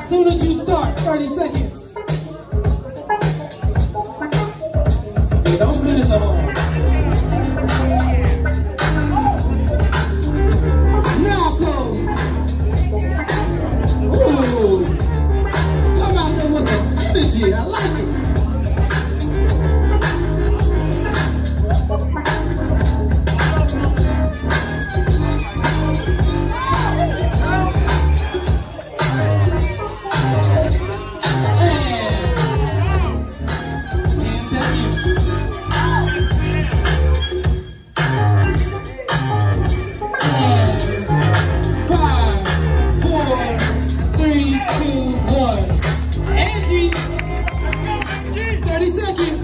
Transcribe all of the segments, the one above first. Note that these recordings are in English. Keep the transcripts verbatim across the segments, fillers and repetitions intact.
Soon as you start, thirty seconds. Yeah, don't spin it so hard. Naoko. Ooh. Come out there with some energy. I like it. Angie, thirty seconds.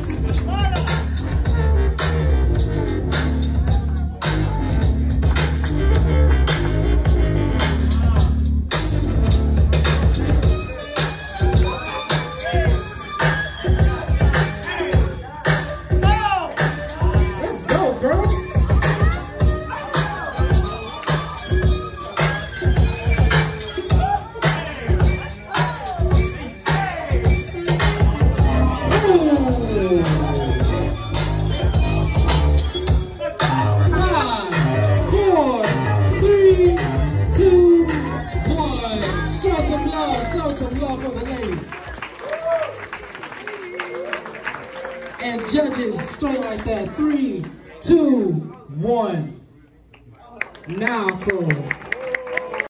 Let's go, girl. Show some love for the ladies. And judges, straight like that. Three, two, one. Now, cool.